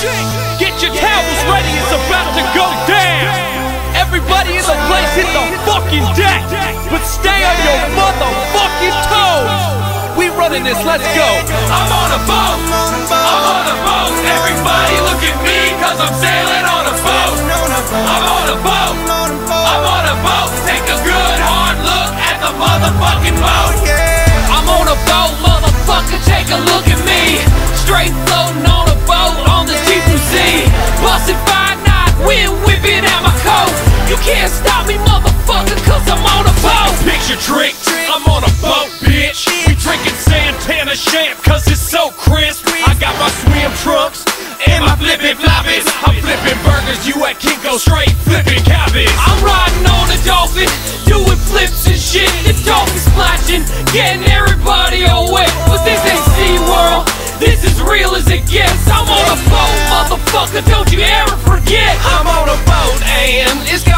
Get your towels ready, it's about to go down. Everybody in the place hit the fucking deck, but stay on your motherfucking toes. We running this, let's go. I'm on a boat, I'm on a boat. Everybody look at me, cause I'm sailing on a boat. I'm on a boat, I'm on a boat. Take a good hard look at the motherfucking boat. I'm on a boat, motherfucker, take a look at me. Straight floating on a boat on the deep blue sea. Bustin' 5-9, wind whipping out my coat. You can't stop me, motherfucker, cause I'm on a boat. Picture trick, I'm on a boat, bitch. We drinking Santana champ, cause it's so crisp. I got my swim trunks and my flippin' floppies. I'm flipping burgers, you at Kinko, straight flipping cabbage. I'm riding on a dolphin, doing flips and shit. The dolphin splashing, getting everybody all wet. But this ain't SeaWorld, this is real as it gets. I'm on a boat, motherfucker, don't you ever forget. I'm on a boat and it's